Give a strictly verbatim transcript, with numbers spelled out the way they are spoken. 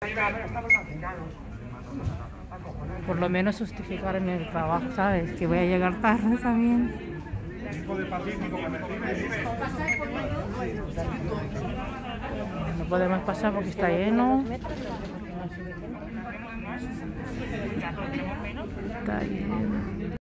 Por lo menos justificar en el trabajo, ¿sabes? Que voy a llegar tarde también. No podemos pasar porque está lleno. Está lleno.